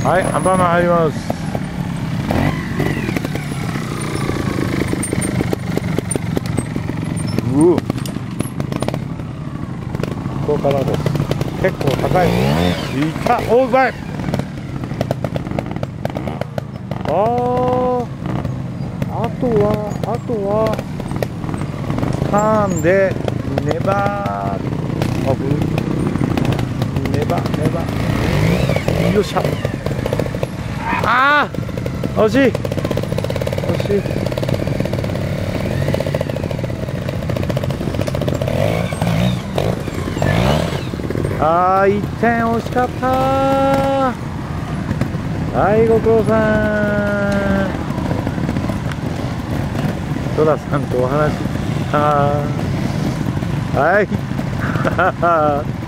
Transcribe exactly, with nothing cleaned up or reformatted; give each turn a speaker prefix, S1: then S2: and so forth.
S1: はい、アンパンマン入ります。うお、ここからです。結構高い。いた、お、うまい。あー、あとはあとはターンで粘あぶ粘粘よっしゃ。あー、惜しい惜しい。あー、いってん惜しかったー。はい、ご苦労さん。トラさんとお話しした。はい。